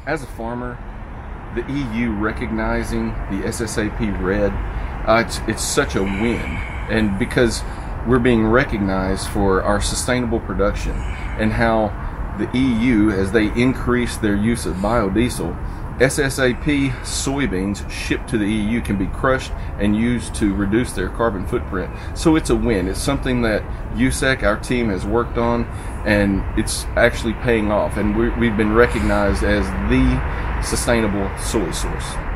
As a farmer, the EU recognizing the SSAP-RED, it's such a win, and because we're being recognized for our sustainable production and how the EU, as they increase their use of biodiesel, SSAP soybeans shipped to the EU can be crushed and used to reduce their carbon footprint. So it's a win. It's something that USSEC, our team, has worked on, and it's actually paying off. And we've been recognized as the sustainable soy source.